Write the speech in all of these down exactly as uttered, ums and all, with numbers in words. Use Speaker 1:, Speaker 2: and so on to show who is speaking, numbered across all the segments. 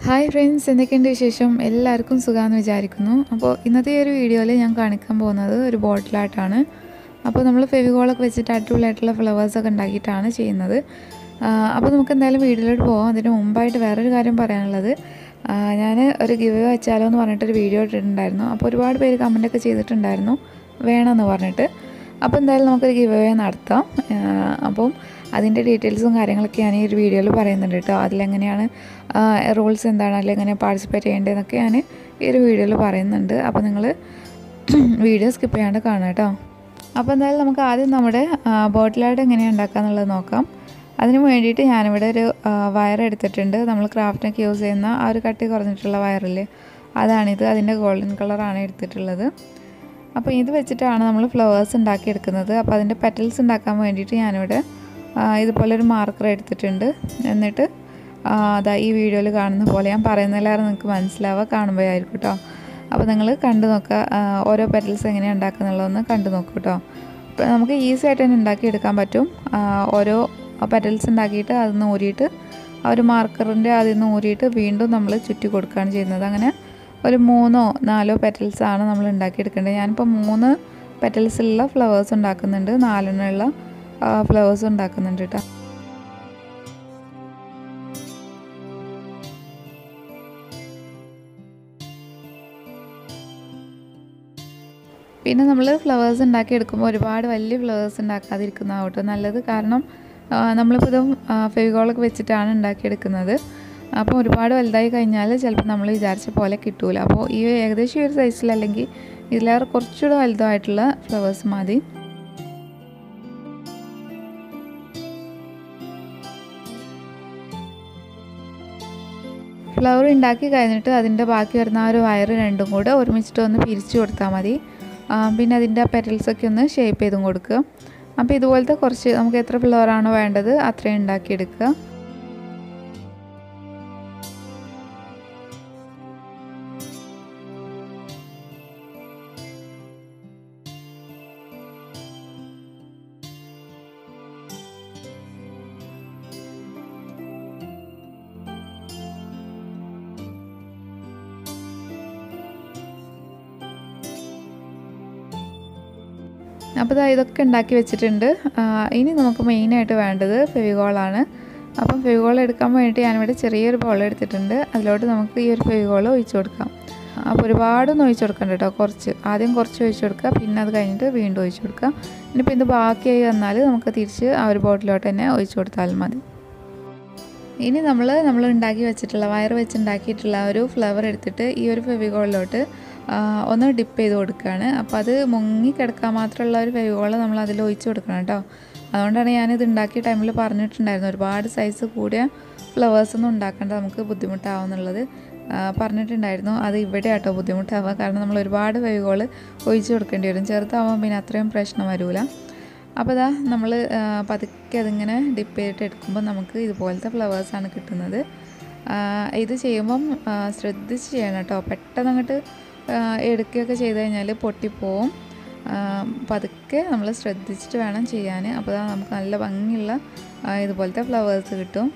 Speaker 1: Hi friends, എന്തൊക്കെയുണ്ട് വിശേഷം? എല്ലാവർക്കും സുഖമാണെന്ന് വിചാരിക്കുന്നു. അപ്പോൾ ഇന്നത്തെ ഒരു വീഡിയോയിൽ ഞാൻ കാണിക്കാൻ പോകുന്നത് ഒരു ബോട്ടിലായിട്ടാണ്. അപ്പോൾ നമ്മൾ ഫെവിക്കോളൊക്കെ വെച്ചിട്ട് അടിപൊളിയായിട്ടുള്ള ഫ്ലവേഴ്സൊക്കെ ഉണ്ടാക്കിയിട്ടാണ് ചെയ്യുന്നത്. അപ്പോൾ നമുക്ക് എന്തായാലും വീഡിയോയിലോട്ട് പോകാം. അതിന് മുമ്പായിട്ട് വേറൊരു കാര്യം പറയാനുള്ളത്, ഞാൻ ഒരു ഗിവ് അവേ വെച്ചാലോ എന്ന് പറഞ്ഞിട്ടൊരു വീഡിയോ ഇട്ടിട്ടുണ്ടായിരുന്നു. അപ്പോൾ ഒരുപാട് പേര് കമൻറ്റൊക്കെ ചെയ്തിട്ടുണ്ടായിരുന്നു വേണമെന്ന് പറഞ്ഞിട്ട്. അപ്പോൾ എന്തായാലും നമുക്കൊരു ഗിവ് അവേ നടത്താം. അപ്പം അതിൻ്റെ ഡീറ്റെയിൽസും കാര്യങ്ങളൊക്കെ ഞാൻ ഈ ഒരു വീഡിയോയിൽ പറയുന്നുണ്ട് കേട്ടോ. അതിലെങ്ങനെയാണ് റൂൾസ് എന്താണ്, അല്ലെങ്കിൽ എങ്ങനെ പാർട്ടിസിപ്പേറ്റ് ചെയ്യേണ്ടതെന്നൊക്കെ ഞാൻ ഈ ഒരു വീഡിയോയിൽ പറയുന്നുണ്ട്. അപ്പോൾ നിങ്ങൾ വീഡിയോ സ്കിപ്പ് ചെയ്യാണ്ട് കാണാം കേട്ടോ. അപ്പോൾ എന്തായാലും നമുക്ക് ആദ്യം നമ്മുടെ ബോട്ടിലായിട്ട് എങ്ങനെയാണ് ഉണ്ടാക്കുക എന്നുള്ളത് നോക്കാം. അതിന് വേണ്ടിയിട്ട് ഞാനിവിടെ ഒരു വയർ എടുത്തിട്ടുണ്ട്. നമ്മൾ ക്രാഫ്റ്റിനൊക്കെ യൂസ് ചെയ്യുന്ന ആ ഒരു കട്ടി കുറഞ്ഞിട്ടുള്ള വയറില്ലേ, അതാണിത്. അതിൻ്റെ ഗോൾഡൻ കളറാണ് എടുത്തിട്ടുള്ളത്. അപ്പോൾ ഇത് വെച്ചിട്ടാണ് നമ്മൾ ഫ്ലവേഴ്സ് ഉണ്ടാക്കിയെടുക്കുന്നത്. അപ്പോൾ അതിൻ്റെ പെറ്റൽസ് ഉണ്ടാക്കാൻ വേണ്ടിയിട്ട് ഞാനിവിടെ ഇതുപോലൊരു മാർക്കർ എടുത്തിട്ടുണ്ട്. എന്നിട്ട് അതാ ഈ വീഡിയോയിൽ കാണുന്ന പോലെ, ഞാൻ പറയുന്നതിലേറെ നിങ്ങൾക്ക് മനസ്സിലാവുക കാണുമ്പോഴായിരിക്കും കേട്ടോ. അപ്പോൾ നിങ്ങൾ കണ്ടു നോക്കുക, ഓരോ പെറ്റൽസ് എങ്ങനെയാണ് ഉണ്ടാക്കുന്നുള്ളതെന്ന് കണ്ടു നോക്കൂ കേട്ടോ. അപ്പോൾ നമുക്ക് ഈസി ആയിട്ട് തന്നെ ഉണ്ടാക്കിയെടുക്കാൻ പറ്റും. ഓരോ പെറ്റൽസ് ഉണ്ടാക്കിയിട്ട് അതിൽ ഊരിയിട്ട് ആ ഒരു മാർക്കറിൻ്റെ അതിൽ നിന്ന് ഊരിയിട്ട് വീണ്ടും നമ്മൾ ചുറ്റി കൊടുക്കുകയാണ് ചെയ്യുന്നത്. അങ്ങനെ ഒരു മൂന്നോ നാലോ പെറ്റൽസാണ് നമ്മൾ ഉണ്ടാക്കിയെടുക്കേണ്ടത്. ഞാനിപ്പോൾ മൂന്ന് പെറ്റൽസിലുള്ള ഫ്ലവേഴ്സ് ഉണ്ടാക്കുന്നുണ്ട്, നാലെണ്ണമുള്ള ഫ്ലവേഴ്സ് ഉണ്ടാക്കുന്നുണ്ട് കേട്ടോ. പിന്നെ നമ്മൾ ഫ്ലവേഴ്സ് ഉണ്ടാക്കിയെടുക്കുമ്പോൾ ഒരുപാട് വലിയ ഫ്ലവേഴ്സ് ഉണ്ടാക്കാതിരിക്കുന്നതാണ് കേട്ടോ നല്ലത്. കാരണം നമ്മളിപ്പോൾ ഇതും ഫെവിക്കോളൊക്കെ വെച്ചിട്ടാണ് ഉണ്ടാക്കിയെടുക്കുന്നത്. അപ്പോൾ ഒരുപാട് വലുതായി കഴിഞ്ഞാൽ ചിലപ്പോൾ നമ്മൾ വിചാരിച്ച പോലെ കിട്ടൂല. അപ്പോൾ ഈ ഏകദേശം ഈ ഒരു സൈസിൽ, അല്ലെങ്കിൽ ഇതിലേറെ കുറച്ചുകൂടെ വലുതായിട്ടുള്ള ഫ്ലവേഴ്സ് മതി. ഫ്ലവർ ഉണ്ടാക്കി കഴിഞ്ഞിട്ട് അതിൻ്റെ ബാക്കി വരുന്ന ആ ഒരു വയർ രണ്ടും കൂടെ ഒരുമിച്ചിട്ട് ഒന്ന് പിരിച്ചു കൊടുത്താൽ മതി. പിന്നെ അതിൻ്റെ പെറ്റൽസൊക്കെ ഒന്ന് ഷേപ്പ് ചെയ്തും കൊടുക്കുക. അപ്പോൾ ഇതുപോലത്തെ കുറച്ച്, നമുക്ക് എത്ര ഫ്ലവറാണോ വേണ്ടത് അത്രയും ഉണ്ടാക്കിയെടുക്കുക. അപ്പോൾ ഇതൊക്കെ ഉണ്ടാക്കി വെച്ചിട്ടുണ്ട്. ഇനി നമുക്ക് മെയിനായിട്ട് വേണ്ടത് ഫെവിക്കോളാണ്. അപ്പം ഫെവിക്കോൾ എടുക്കാൻ വേണ്ടിയിട്ട് ഞാനിവിടെ ചെറിയൊരു ബോൾ എടുത്തിട്ടുണ്ട്. അതിലോട്ട് നമുക്ക് ഈ ഒരു ഫെവിക്കോൾ ഒഴിച്ച് കൊടുക്കാം. അപ്പോൾ ഒരുപാടൊന്നും ഒഴിച്ച് കൊടുക്കണ്ട കേട്ടോ, കുറച്ച് ആദ്യം കുറച്ച് ഒഴിച്ച് കൊടുക്കുക, പിന്നെ അത് കഴിഞ്ഞിട്ട് വീണ്ടും ഒഴിച്ച് കൊടുക്കുക. ഇനിയിപ്പോൾ ഇത് ബാക്കിയായി വന്നാൽ നമുക്ക് തിരിച്ച് ആ ഒരു ബോട്ടിലോട്ട് തന്നെ ഒഴിച്ച് കൊടുത്താൽ മതി. ഇനി നമ്മൾ നമ്മൾ ഉണ്ടാക്കി വെച്ചിട്ടുള്ള വയർ വെച്ച് ഉണ്ടാക്കിയിട്ടുള്ള ഒരു ഫ്ലവർ എടുത്തിട്ട് ഈ ഒരു ഫെവിക്കോളിലോട്ട് ഒന്ന് ഡിപ്പ് ചെയ്ത് കൊടുക്കുകയാണ്. അപ്പോൾ അത് മുങ്ങി കിടക്കാൻ മാത്രമുള്ള ഒരു ഫെവിക്കോൾ നമ്മൾ അതിൽ ഒഴിച്ച് കൊടുക്കണം കേട്ടോ. അതുകൊണ്ടാണ് ഞാനിത് ഉണ്ടാക്കിയ ടൈമിൽ പറഞ്ഞിട്ടുണ്ടായിരുന്നു, ഒരുപാട് സൈസ് കൂടിയ ഫ്ലവേഴ്സൊന്നും ഉണ്ടാക്കേണ്ട, നമുക്ക് ബുദ്ധിമുട്ടാവുന്നുള്ളത് പറഞ്ഞിട്ടുണ്ടായിരുന്നു. അത് ഇവിടെ ആട്ടോ ബുദ്ധിമുട്ടാവുക, കാരണം നമ്മൾ ഒരുപാട് ഫെവിക്കോൾ ഒഴിച്ച് കൊടുക്കേണ്ടി വരും. ചെറുതാവുമ്പോൾ പിന്നെ അത്രയും പ്രശ്നം വരില്ല. അപ്പോൾ ഇതാ നമ്മൾ പതുക്കെ അതിങ്ങനെ ഡിപ്പ് ചെയ്തിട്ട് എടുക്കുമ്പോൾ നമുക്ക് ഇതുപോലത്തെ ഫ്ലവേഴ്സാണ് കിട്ടുന്നത്. ഇത് ചെയ്യുമ്പം ശ്രദ്ധിച്ച് ചെയ്യണം കേട്ടോ. പെട്ടെന്ന് അങ്ങോട്ട് എടുക്കുകയൊക്കെ ചെയ്ത് കഴിഞ്ഞാൽ പൊട്ടിപ്പോവും. പതുക്കെ നമ്മൾ ശ്രദ്ധിച്ചിട്ട് വേണം ചെയ്യാൻ. അപ്പോൾ നമുക്ക് നല്ല ഭംഗിയുള്ള ഇതുപോലത്തെ ഫ്ലവേഴ്സ് കിട്ടും.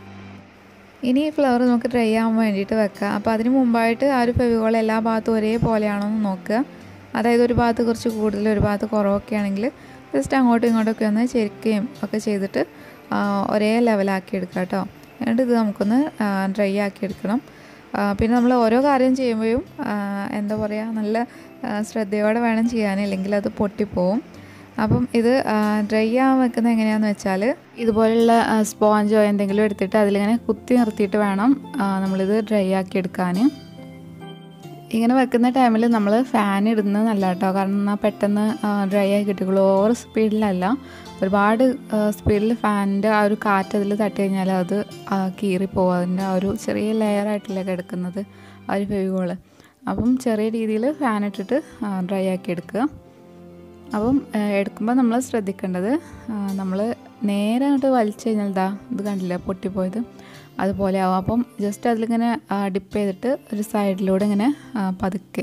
Speaker 1: ഇനി ഈ ഫ്ലവർ നമുക്ക് ഡ്രൈ ആവാൻ വേണ്ടിയിട്ട് വെക്കാം. അപ്പോൾ അതിന് മുമ്പായിട്ട് ആ ഒരു ഫെവിക്കോൾ എല്ലാ ഭാഗത്തും ഒരേപോലെയാണോ എന്ന് നോക്കുക. അതായത് ഒരു ഭാഗത്ത് കുറച്ച് കൂടുതൽ, ഒരു ഭാഗത്ത് കുറവൊക്കെ ആണെങ്കിൽ ജസ്റ്റ് അങ്ങോട്ടും ഇങ്ങോട്ടൊക്കെ ഒന്ന് ചെരിക്കുകയും ഒക്കെ ചെയ്തിട്ട് ഒരേ ലെവലാക്കി എടുക്കുക കേട്ടോ. എന്നിട്ട് ഇത് നമുക്കൊന്ന് ഡ്രൈ ആക്കി എടുക്കണം. പിന്നെ നമ്മൾ ഓരോ കാര്യം ചെയ്യുമ്പോഴും എന്താ പറയുക, നല്ല ശ്രദ്ധയോടെ വേണം ചെയ്യാൻ, അല്ലെങ്കിൽ അത് പൊട്ടിപ്പോവും. അപ്പം ഇത് ഡ്രൈ ആവാൻ വെക്കുന്നത് എങ്ങനെയാണെന്ന് വെച്ചാൽ, ഇതുപോലുള്ള സ്പോഞ്ചോ എന്തെങ്കിലും എടുത്തിട്ട് അതിലിങ്ങനെ കുത്തി നിർത്തിയിട്ട് വേണം നമ്മളിത് ഡ്രൈ ആക്കി എടുക്കാൻ. ഇങ്ങനെ വെക്കുന്ന ടൈമിൽ നമ്മൾ ഫാൻ ഇടുന്നത് നല്ല കേട്ടോ, കാരണം എന്നാൽ പെട്ടെന്ന് ഡ്രൈ ആയി കിട്ടുകയുള്ളൂ. ഓവർ സ്പീഡിലല്ല, ഒരുപാട് സ്പീഡിൽ ഫാനിൻ്റെ ആ ഒരു കാറ്റ് അതിൽ തട്ടി കഴിഞ്ഞാൽ അത് കീറിപ്പോവും. അതിൻ്റെ ആ ഒരു ചെറിയ ലെയറായിട്ടല്ലേ കിടക്കുന്നത് ആ ഒരു ഫെവിക്കോൾ. അപ്പം ചെറിയ രീതിയിൽ ഫാൻ ഇട്ടിട്ട് ഡ്രൈ ആക്കി എടുക്കുക. അപ്പം എടുക്കുമ്പോൾ നമ്മൾ ശ്രദ്ധിക്കേണ്ടത്, നമ്മൾ നേരെ അങ്ങോട്ട് വലിച്ചു കഴിഞ്ഞാൽ ഇതാ ഇത് കണ്ടില്ല പൊട്ടിപ്പോയത് അതുപോലെ ആവും. അപ്പം ജസ്റ്റ് അതിലിങ്ങനെ ഡിപ്പ് ചെയ്തിട്ട് ഒരു സൈഡിലൂടെ ഇങ്ങനെ പതുക്കെ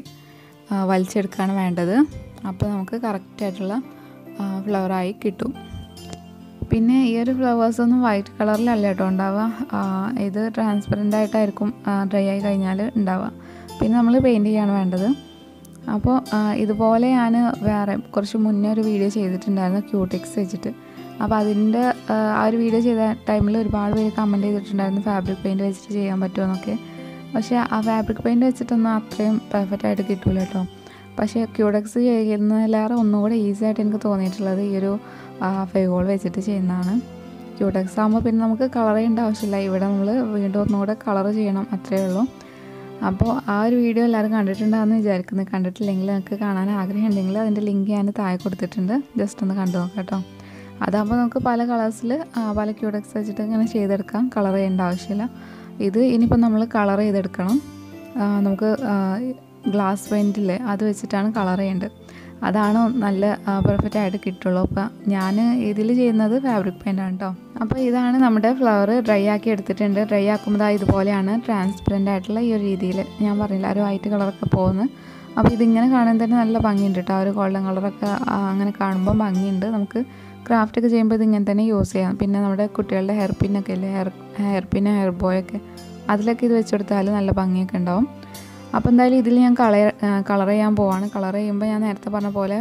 Speaker 1: വലിച്ചെടുക്കുകയാണ് വേണ്ടത്. അപ്പോൾ നമുക്ക് കറക്റ്റായിട്ടുള്ള ഫ്ലവറായി കിട്ടും. പിന്നെ ഈ ഒരു ഫ്ലവേഴ്സൊന്നും വൈറ്റ് കളറിലല്ല കേട്ടോ ഉണ്ടാവുക, ഇത് ട്രാൻസ്പെറൻ്റ് ആയിട്ടായിരിക്കും ഡ്രൈ ആയി കഴിഞ്ഞാൽ ഉണ്ടാവുക. പിന്നെ നമ്മൾ പെയിൻറ്റ് ചെയ്യാണ് വേണ്ടത്. അപ്പോൾ ഇതുപോലെ ഞാൻ വേറെ കുറച്ച് മുന്നേ ഒരു വീഡിയോ ചെയ്തിട്ടുണ്ടായിരുന്നു ക്യൂടെക്സ് വെച്ചിട്ട്. അപ്പോൾ അതിൻ്റെ ആ ഒരു വീഡിയോ ചെയ്ത ടൈമിൽ ഒരുപാട് പേര് കമൻറ്റ് ചെയ്തിട്ടുണ്ടായിരുന്നു ഫാബ്രിക് പെയിൻറ്റ് വെച്ചിട്ട് ചെയ്യാൻ പറ്റുമോയെന്നൊക്കെ. പക്ഷേ ആ ഫാബ്രിക് പെയിൻറ്റ് വെച്ചിട്ടൊന്നും അത്രയും പെർഫെക്റ്റ് ആയിട്ട് കിട്ടില്ല കേട്ടോ. പക്ഷേ ക്യൂടെക്സ് ചെയ്യുന്നതിലേറെ ഒന്നുകൂടെ ഈസി ആയിട്ട് എനിക്ക് തോന്നിയിട്ടുള്ളത് ഈ ഒരു ഫെവിക്കോൾ വെച്ചിട്ട് ചെയ്യുന്നതാണ്. ക്യൂടെക്സ് ആകുമ്പോൾ പിന്നെ നമുക്ക് കളർ ചെയ്യേണ്ട ആവശ്യമില്ല. ഇവിടെ നമ്മൾ വീണ്ടും ഒന്നുകൂടെ കളർ ചെയ്യണം, അത്രയേ ഉള്ളൂ. അപ്പോൾ ആ ഒരു വീഡിയോ എല്ലാവരും കണ്ടിട്ടുണ്ടാകുമെന്ന് വിചാരിക്കുന്നത്. കണ്ടിട്ടില്ലെങ്കിൽ നിങ്ങൾക്ക് കാണാൻ ആഗ്രഹം ഉണ്ടെങ്കിൽ അതിൻ്റെ ലിങ്ക് ഞാൻ താഴെ കൊടുത്തിട്ടുണ്ട്, ജസ്റ്റ് ഒന്ന് കണ്ടു നോക്കാം കേട്ടോ. അതാകുമ്പോൾ നമുക്ക് പല കളേഴ്സിൽ പല ക്യൂടെക്സ് വെച്ചിട്ട് ഇങ്ങനെ ചെയ്തെടുക്കാം, കളർ ചെയ്യേണ്ട ആവശ്യമില്ല. ഇത് ഇനിയിപ്പോൾ നമ്മൾ കളർ ചെയ്തെടുക്കണം. നമുക്ക് ഗ്ലാസ് പെയിൻറ്റില്ലേ അത് വെച്ചിട്ടാണ് കളർ ചെയ്യേണ്ടത്. അതാണ് നല്ല പെർഫെക്റ്റ് ആയിട്ട് കിട്ടുള്ളൂ. അപ്പോൾ ഞാൻ ഇതിൽ ചെയ്യുന്നത് ഫാബ്രിക് പെയിൻ്റാണ് കേട്ടോ. അപ്പോൾ ഇതാണ് നമ്മുടെ ഫ്ലവർ ഡ്രൈ ആക്കി എടുത്തിട്ടുണ്ട്. ഡ്രൈ ആക്കുമ്പോൾ ഇതുപോലെയാണ് ട്രാൻസ്പെറൻ്റ് ആയിട്ടുള്ള ഈ ഒരു രീതിയിൽ. ഞാൻ പറഞ്ഞില്ല ഒരു വൈറ്റ് കളറൊക്കെ പോകുന്നത്. അപ്പോൾ ഇതിങ്ങനെ കാണാൻ തന്നെ നല്ല ഭംഗിയുണ്ട് കേട്ടോ. ആ ഒരു ഗോൾഡൻ കളറൊക്കെ അങ്ങനെ കാണുമ്പോൾ ഭംഗിയുണ്ട്. നമുക്ക് ക്രാഫ്റ്റൊക്കെ ചെയ്യുമ്പോൾ ഇതിങ്ങനെ തന്നെ യൂസ് ചെയ്യാം. പിന്നെ നമ്മുടെ കുട്ടികളുടെ ഹെയർ പിന്നൊക്കെ ഇല്ലേ, ഹെയർ ഹെയർ പിന്ന് ഹെയർ ബോയൊക്കെ അതിലൊക്കെ ഇത് വെച്ചെടുത്താൽ നല്ല ഭംഗിയൊക്കെ ഉണ്ടാവും. അപ്പോൾ എന്തായാലും ഇതിൽ ഞാൻ കളർ കളർ ചെയ്യാൻ പോവാണ്. കളർ ചെയ്യുമ്പോൾ ഞാൻ നേരത്തെ പറഞ്ഞ പോലെ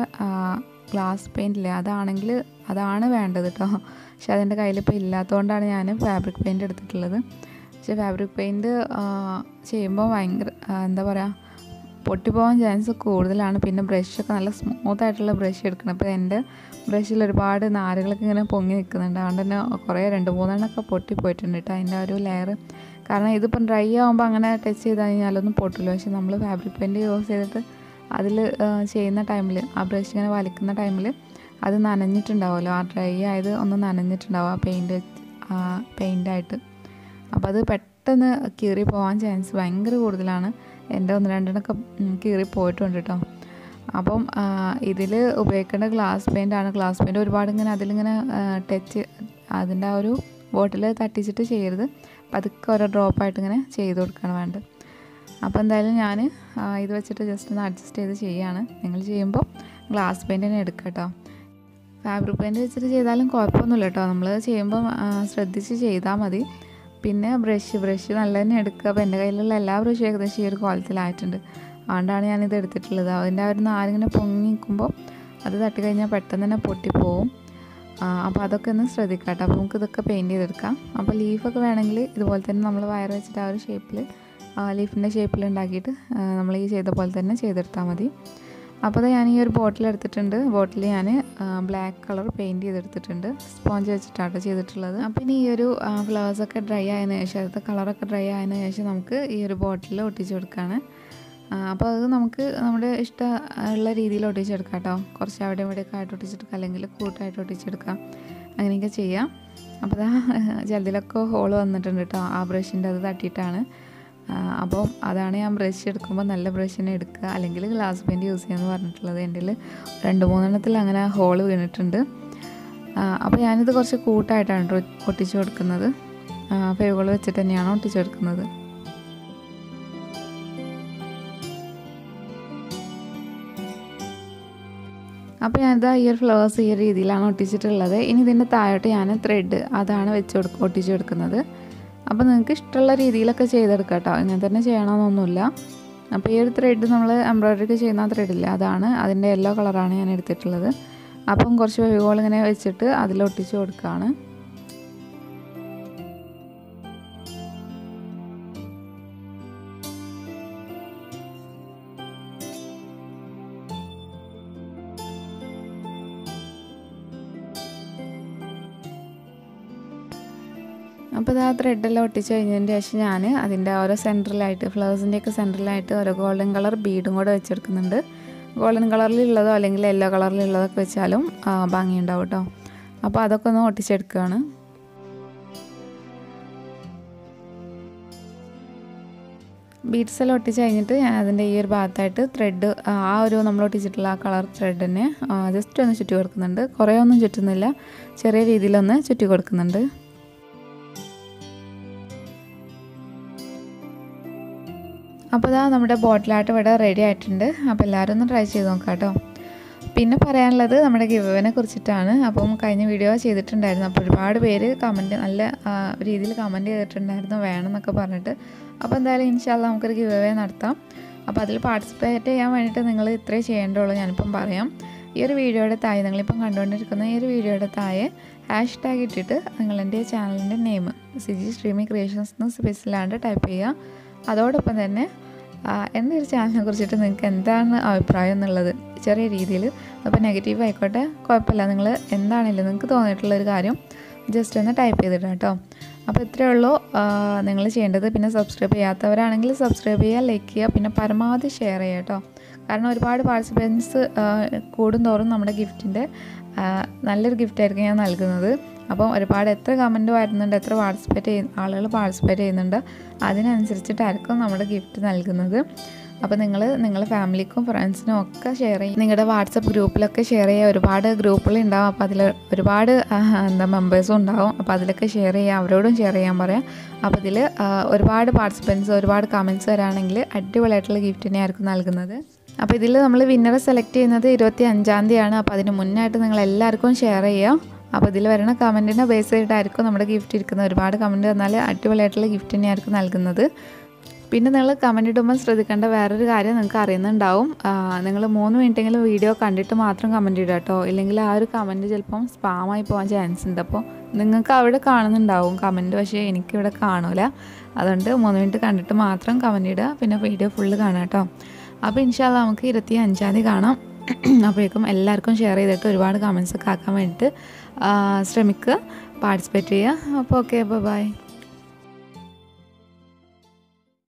Speaker 1: ഗ്ലാസ് പെയിൻറ്റില്ലേ അതാണെങ്കിൽ അതാണ് വേണ്ടത് കേട്ടോ. പക്ഷെ അതെൻ്റെ കയ്യിലിപ്പോൾ ഇല്ലാത്തതുകൊണ്ടാണ് ഞാൻ ഫാബ്രിക് പെയിൻറ്റ് എടുത്തിട്ടുള്ളത്. പക്ഷേ ഫാബ്രിക് പെയിൻറ്റ് ചെയ്യുമ്പോൾ ഭയങ്കര എന്താ പറയുക, പൊട്ടിപ്പോകാൻ ചാൻസ് കൂടുതലാണ്. പിന്നെ ബ്രഷൊക്കെ നല്ല സ്മൂത്തായിട്ടുള്ള ബ്രഷ് എടുക്കണം. അപ്പോൾ എൻ്റെ ബ്രഷിൽ ഒരുപാട് നാരുകളൊക്കെ ഇങ്ങനെ പൊങ്ങി നിൽക്കുന്നുണ്ട്. അതുകൊണ്ട് തന്നെ കുറേ രണ്ട് മൂന്നെണ്ണമൊക്കെ പൊട്ടിപ്പോയിട്ടുണ്ട് കേട്ടോ അതിൻ്റെ ഒരു ലെയർ. കാരണം ഇതിപ്പം ഡ്രൈ ആകുമ്പോൾ അങ്ങനെ ടച്ച് ചെയ്ത് കഴിഞ്ഞാലൊന്നും പൊട്ടില്ല. പക്ഷെ നമ്മൾ ഫാബ്രിക് പെയിൻറ്റ് യൂസ് ചെയ്തിട്ട് അതിൽ ചെയ്യുന്ന ടൈമിൽ ആ ബ്രഷ് ഇങ്ങനെ വലിക്കുന്ന ടൈമിൽ അത് നനഞ്ഞിട്ടുണ്ടാവുമല്ലോ, ആ ഡ്രൈ ആയത് ഒന്ന് നനഞ്ഞിട്ടുണ്ടാവും ആ പെയിൻറ്റ് പെയിൻ്റായിട്ട്. അപ്പോൾ അത് പെട്ടെന്ന് കീറി പോകാൻ ചാൻസ് ഭയങ്കര കൂടുതലാണ്. എൻ്റെ ഒന്ന് രണ്ടെണ്ണമൊക്കെ കീറി പോയിട്ടുണ്ട് കേട്ടോ. അപ്പം ഇതിൽ ഉപയോഗിക്കേണ്ട ഗ്ലാസ് പെയിൻ്റാണ്. ഗ്ലാസ് പെയിൻറ്റ് ഒരുപാട് ഇങ്ങനെ അതിലിങ്ങനെ ടച്ച് അതിൻ്റെ ആ ഒരു ബോട്ടിൽ തട്ടിച്ചിട്ട് ചെയ്യരുത്. പതുക്കെ ഓരോ ഡ്രോപ്പായിട്ട് ഇങ്ങനെ ചെയ്ത് കൊടുക്കുകയാണ് വേണ്ടത്. അപ്പോൾ എന്തായാലും ഞാൻ ഇത് വെച്ചിട്ട് ജസ്റ്റ് ഒന്ന് അഡ്ജസ്റ്റ് ചെയ്ത് ചെയ്യുകയാണ്. നിങ്ങൾ ചെയ്യുമ്പോൾ ഗ്ലാസ് പെയിൻറ്റ് തന്നെ എടുക്കുക കേട്ടോ. ഫാബ്രിക് പെയിൻറ്റ് വെച്ചിട്ട് ചെയ്താലും കുഴപ്പമൊന്നുമില്ല കേട്ടോ. നമ്മൾ ചെയ്യുമ്പോൾ ശ്രദ്ധിച്ച് ചെയ്താൽ മതി. പിന്നെ ബ്രഷ് ബ്രഷ് നല്ല തന്നെ എടുക്കുക. അപ്പോൾ എൻ്റെ കയ്യിലുള്ള എല്ലാ ബ്രഷും ഏകദേശം ഈ ഒരു കോലത്തിലായിട്ടുണ്ട്. അതുകൊണ്ടാണ് ഞാനിത് എടുത്തിട്ടുള്ളത്. അതിൻ്റെ ആ ഒരു നാരിങ്ങനെ പൊങ്ങി നിൽക്കുമ്പോൾ അത് തട്ടി കഴിഞ്ഞാൽ പെട്ടെന്ന് തന്നെ പൊട്ടിപ്പോവും. അപ്പോൾ അതൊക്കെ ഒന്ന് ശ്രദ്ധിക്കാം കേട്ടോ. അപ്പോൾ നമുക്ക് ഇതൊക്കെ പെയിൻറ്റ് ചെയ്തെടുക്കാം. അപ്പോൾ ലീഫൊക്കെ വേണമെങ്കിൽ ഇതുപോലെ തന്നെ നമ്മൾ വയർ വെച്ചിട്ട് ആ ഒരു ഷേപ്പിൽ ലീഫിൻ്റെ ഷേപ്പിൽ ഉണ്ടാക്കിയിട്ട് നമ്മൾ ഈ ചെയ്ത പോലെ തന്നെ ചെയ്തെടുത്താൽ മതി. അപ്പോൾ അത് ഞാൻ ഈ ഒരു ബോട്ടിൽ എടുത്തിട്ടുണ്ട്. ബോട്ടിൽ ഞാൻ ബ്ലാക്ക് കളർ പെയിൻറ്റ് ചെയ്തെടുത്തിട്ടുണ്ട്. സ്പോഞ്ച് വെച്ചിട്ടാണ് ചെയ്തിട്ടുള്ളത്. അപ്പോൾ ഇനി ഈ ഒരു ഫ്ലവേഴ്സൊക്കെ ഡ്രൈ ആയതിനു ശേഷം അടുത്ത കളറൊക്കെ ഡ്രൈ ആയതിനു ശേഷം നമുക്ക് ഈ ഒരു ബോട്ടിൽ ഒട്ടിച്ച് കൊടുക്കുകയാണ്. അപ്പോൾ അത് നമുക്ക് നമ്മുടെ ഇഷ്ടമുള്ള രീതിയിൽ ഒട്ടിച്ചെടുക്കാം കേട്ടോ. കുറച്ച് അവിടെ ഇവിടെയൊക്കെ ആയിട്ട് ഒട്ടിച്ചെടുക്കാം, അല്ലെങ്കിൽ കൂട്ടായിട്ട് ഒട്ടിച്ചെടുക്കാം, അങ്ങനെയൊക്കെ ചെയ്യാം. അപ്പോൾ അതാ ജലദിലൊക്കെ ഹോള് വന്നിട്ടുണ്ട് കേട്ടോ. ആ ബ്രഷിൻ്റെ അത് തട്ടിയിട്ടാണ്. അപ്പം അതാണ് ഞാൻ ബ്രഷ് എടുക്കുമ്പോൾ നല്ല ബ്രഷ് തന്നെ എടുക്കുക, അല്ലെങ്കിൽ ഗ്ലാസ് പെയിൻറ്റ് യൂസ് ചെയ്യാമെന്ന് പറഞ്ഞിട്ടുള്ളത്. എൻ്റെ രണ്ട് മൂന്നെണ്ണത്തിൽ അങ്ങനെ ഹോള് വീണിട്ടുണ്ട്. അപ്പോൾ ഞാനിത് കുറച്ച് കൂട്ടായിട്ടാണ് ഒട്ടിച്ച് കൊടുക്കുന്നത്. ഫെവിക്കോൾ വെച്ചിട്ട് തന്നെയാണ് ഒട്ടിച്ച് കൊടുക്കുന്നത്. അപ്പോൾ ഞാനിതാ ഈ ഒരു ഫ്ലവേഴ്സ് ഈ ഒരു രീതിയിലാണ് ഒട്ടിച്ചിട്ടുള്ളത്. ഇനി ഇതിൻ്റെ താഴോട്ട് ഞാൻ ത്രെഡ് അതാണ് വെച്ച് കൊടുക്ക ഒട്ടിച്ച് കൊടുക്കുന്നത്. അപ്പോൾ നിങ്ങൾക്ക് ഇഷ്ടമുള്ള രീതിയിലൊക്കെ ചെയ്തെടുക്കാം കേട്ടോ. ഇങ്ങനെ തന്നെ ചെയ്യണമെന്നൊന്നുമില്ല. അപ്പോൾ ഈ ഒരു ത്രെഡ് നമ്മൾ എംബ്രോയ്ഡറിക്ക് ചെയ്യുന്ന ത്രെഡില്ല, അതാണ് അതിൻ്റെ യെല്ലോ കളറാണ് ഞാൻ എടുത്തിട്ടുള്ളത്. അപ്പം കുറച്ച് ഫെവിക്കോൾ ഇങ്ങനെ വെച്ചിട്ട് അതിലൊട്ടിച്ച് കൊടുക്കുകയാണ്. അപ്പോൾ ആ ത്രെഡെല്ലാം ഒട്ടിച്ച് കഴിഞ്ഞതിന് ശേഷം ഞാൻ അതിൻ്റെ ഓരോ സെൻറ്ററിലായിട്ട് ഫ്ലവേഴ്സിൻ്റെയൊക്കെ സെൻറ്ററിലായിട്ട് ഓരോ ഗോൾഡൻ കളർ ബീഡും കൂടെ വെച്ചെടുക്കുന്നുണ്ട്. ഗോൾഡൻ കളറിലുള്ളതോ അല്ലെങ്കിൽ യെല്ലോ കളറിലുള്ളതൊക്കെ വെച്ചാലും ഭംഗിയുണ്ടാവും കേട്ടോ. അപ്പോൾ അതൊക്കെ ഒന്ന് ഒട്ടിച്ചെടുക്കുകയാണ്. ബീഡ്സ് എല്ലാം ഒട്ടിച്ച് കഴിഞ്ഞിട്ട് ഞാൻ അതിൻ്റെ ഈ ഒരു ഭാഗത്തായിട്ട് ത്രെഡ് ആ ഒരു നമ്മൾ ഒട്ടിച്ചിട്ടുള്ള ആ കളർ ത്രെഡ് തന്നെ ജസ്റ്റ് ഒന്ന് ചുറ്റി കൊടുക്കുന്നുണ്ട്. കുറേ ഒന്നും ചുറ്റുന്നില്ല, ചെറിയ രീതിയിലൊന്ന് ചുറ്റി കൊടുക്കുന്നുണ്ട്. അപ്പോൾ ഇതാ നമ്മുടെ ബോട്ടിലായിട്ട് ഇവിടെ റെഡി ആയിട്ടുണ്ട്. അപ്പോൾ എല്ലാവരും ഒന്ന് ട്രൈ ചെയ്ത് നോക്കാം കേട്ടോ. പിന്നെ പറയാനുള്ളത് നമ്മുടെ ഗിവ്അവേനെ കുറിച്ചിട്ടാണ്. അപ്പം കഴിഞ്ഞ വീഡിയോ ചെയ്തിട്ടുണ്ടായിരുന്നു. അപ്പോൾ ഒരുപാട് പേര് കമൻറ്റ് നല്ല രീതിയിൽ കമൻറ്റ് ചെയ്തിട്ടുണ്ടായിരുന്നു വേണമെന്നൊക്കെ പറഞ്ഞിട്ട്. അപ്പോൾ എന്തായാലും ഇൻഷാല്ലാ നമുക്കൊരു ഗിവ്അവേ നടത്താം. അപ്പോൾ അതിൽ പാർട്ടിസിപ്പേറ്റ് ചെയ്യാൻ വേണ്ടിയിട്ട് നിങ്ങൾ ഇത്രേ ചെയ്യേണ്ടുള്ളൂ. ഞാനിപ്പം പറയാം. ഈ ഒരു വീഡിയോയുടെ താഴെ നിങ്ങളിപ്പം കണ്ടുകൊണ്ടിരിക്കുന്ന ഈ ഒരു വീഡിയോയുടെ താഴെ ഹാഷ് ടാഗ് ഇട്ടിട്ട് നിങ്ങളെൻ്റെ ചാനലിൻ്റെ നെയിം സിജി സ്ട്രീമിംഗ് ക്രിയേഷൻസ് എന്ന് സ്പെഷ്യലാണ്ട് ടൈപ്പ് ചെയ്യുക. അതോടൊപ്പം തന്നെ എൻ്റെ ഒരു ചാനലിനെ കുറിച്ചിട്ട് നിങ്ങൾക്ക് എന്താണ് അഭിപ്രായം എന്നുള്ളത് ചെറിയ രീതിയിൽ, അപ്പോൾ നെഗറ്റീവ് ആയിക്കോട്ടെ കുഴപ്പമില്ല, നിങ്ങൾ എന്താണെങ്കിലും നിങ്ങൾക്ക് തോന്നിയിട്ടുള്ളൊരു കാര്യം ജസ്റ്റ് ഒന്ന് ടൈപ്പ് ചെയ്തിടാം കേട്ടോ. അപ്പോൾ ഇത്രയേ ഉള്ളൂ നിങ്ങൾ ചെയ്യേണ്ടത്. പിന്നെ സബ്സ്ക്രൈബ് ചെയ്യാത്തവരാണെങ്കിൽ സബ്സ്ക്രൈബ് ചെയ്യുക, ലൈക്ക് ചെയ്യുക, പിന്നെ പരമാവധി ഷെയർ ചെയ്യുക കേട്ടോ. കാരണം ഒരുപാട് പാർട്ടിസിപ്പൻസ് കൂടുന്തോറും നമ്മുടെ ഗിഫ്റ്റിൻ്റെ നല്ലൊരു ഗിഫ്റ്റായിരിക്കും ഞാൻ നൽകുന്നത്. അപ്പം ഒരുപാട് എത്ര കമൻറ്റ് വരുന്നുണ്ട്, എത്ര പാർട്ടിസിപ്പേറ്റ് ചെയ്യുന്ന ആളുകൾ പാർട്ടിസിപ്പേറ്റ് ചെയ്യുന്നുണ്ട്, അതിനനുസരിച്ചിട്ടായിരിക്കും നമ്മുടെ ഗിഫ്റ്റ് നൽകുന്നത്. അപ്പോൾ നിങ്ങൾ നിങ്ങളുടെ ഫാമിലിക്കും ഫ്രണ്ട്സിനും ഒക്കെ ഷെയർ ചെയ്യും. നിങ്ങളുടെ വാട്സപ്പ് ഗ്രൂപ്പിലൊക്കെ ഷെയർ ചെയ്യുക. ഒരുപാട് ഗ്രൂപ്പുകളുണ്ടാവും. അപ്പോൾ അതിൽ ഒരുപാട് എന്താ മെമ്പേഴ്സും ഉണ്ടാവും. അപ്പോൾ അതിലൊക്കെ ഷെയർ ചെയ്യുക, അവരോടും ഷെയർ ചെയ്യാൻ പറയാം. അപ്പോൾ ഇതിൽ ഒരുപാട് പാർട്ടിസിപ്പൻസ് ഒരുപാട് കമൻറ്റ്സ് വരാണെങ്കിൽ അടിപൊളിയായിട്ടുള്ള ഗിഫ്റ്റിനെ ആയിരിക്കും നൽകുന്നത്. അപ്പോൾ ഇതിൽ നമ്മൾ വിന്നറെ സെലക്ട് ചെയ്യുന്നത് ഇരുപത്തി അഞ്ചാം തീയതിയാണ്. അപ്പോൾ അതിന് മുന്നായിട്ട് നിങ്ങൾ എല്ലാവർക്കും ഷെയർ ചെയ്യുക. അപ്പോൾ ഇതിൽ വരുന്ന കമൻറ്റിനെ ബേസ് ചെയ്തിട്ടായിരിക്കും നമ്മുടെ ഗിഫ്റ്റ് ഇരിക്കുന്നത്. ഒരുപാട് കമൻറ്റ് തന്നാൽ അടിപൊളിയായിട്ടുള്ള ഗിഫ്റ്റ് തന്നെയായിരിക്കും നൽകുന്നത്. പിന്നെ നിങ്ങൾ കമൻറ്റ് ഇടുമ്പോൾ ശ്രദ്ധിക്കേണ്ട വേറൊരു കാര്യം നിങ്ങൾക്ക് അറിയുന്നുണ്ടാവും. നിങ്ങൾ മൂന്ന് മിനിറ്റെങ്കിലും വീഡിയോ കണ്ടിട്ട് മാത്രം കമൻറ്റ് ഇടുക കേട്ടോ. ഇല്ലെങ്കിൽ ആ ഒരു കമൻറ്റ് ചിലപ്പം സ്പാമായി പോകാൻ ചാൻസ് ഉണ്ട്. അപ്പോൾ നിങ്ങൾക്ക് അവിടെ കാണുന്നുണ്ടാവും കമൻറ്റ്, പക്ഷേ എനിക്കിവിടെ കാണൂല. അതുകൊണ്ട് മൂന്ന് മിനിറ്റ് കണ്ടിട്ട് മാത്രം കമൻറ്റ് ഇടുക. പിന്നെ വീഡിയോ ഫുള്ള് കാണാം കേട്ടോ. അപ്പോൾ ഇൻഷാല്ലാ നമുക്ക് ഇരുപത്തി അഞ്ചാം തീയതി കാണാം. അപ്പോഴേക്കും എല്ലാവർക്കും ഷെയർ ചെയ്തിട്ട് ഒരുപാട് കമൻസ് ഒക്കെ ആക്കാൻ വേണ്ടിയിട്ട് ശ്രമിക്കുക, പാർട്ടിസിപ്പേറ്റ് ചെയ്യുക. അപ്പോൾ ഓക്കെ, ബൈ.